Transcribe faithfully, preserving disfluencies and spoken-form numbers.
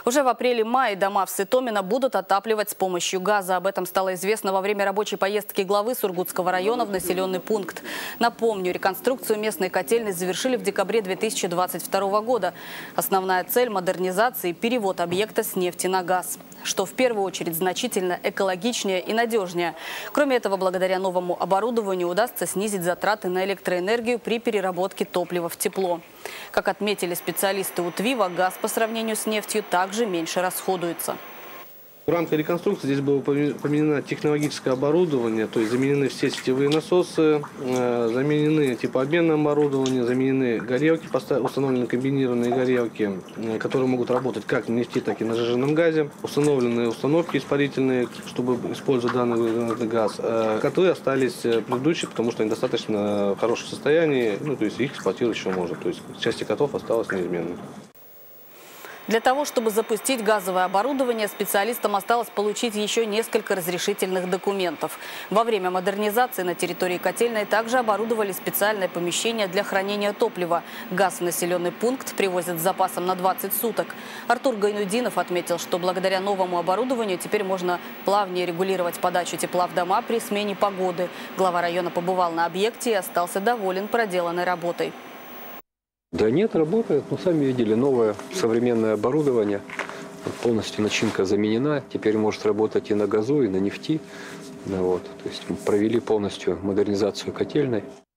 Уже в апреле-мае дома в Сытомино будут отапливать с помощью газа. Об этом стало известно во время рабочей поездки главы Сургутского района в населенный пункт. Напомню, реконструкцию местной котельной завершили в декабре две тысячи двадцать второго года. Основная цель – модернизации и перевод объекта с нефти на газ, что в первую очередь значительно экологичнее и надежнее. Кроме этого, благодаря новому оборудованию удастся снизить затраты на электроэнергию при переработке топлива в тепло. Как отметили специалисты УТВИВа, газ по сравнению с нефтью также меньше расходуется. В рамках реконструкции здесь было поменено технологическое оборудование, то есть заменены все сетевые насосы, заменены типообменное оборудование, заменены горелки, установлены комбинированные горелки, которые могут работать как на нефти, так и на сжиженном газе. Установлены установки испарительные, чтобы использовать данный газ. Котлы остались предыдущие, потому что они достаточно в хорошем состоянии, ну, то есть их эксплуатировать еще можно. То есть части котлов осталось неизменной. Для того, чтобы запустить газовое оборудование, специалистам осталось получить еще несколько разрешительных документов. Во время модернизации на территории котельной также оборудовали специальное помещение для хранения топлива. Газ в населенный пункт привозят с запасом на двадцать суток. Артур Гайнудинов отметил, что благодаря новому оборудованию теперь можно плавнее регулировать подачу тепла в дома при смене погоды. Глава района побывал на объекте и остался доволен проделанной работой. Да нет, работает. Ну, сами видели, новое современное оборудование. Полностью начинка заменена. Теперь может работать и на газу, и на нефти. Ну, вот. То есть мы провели полностью модернизацию котельной.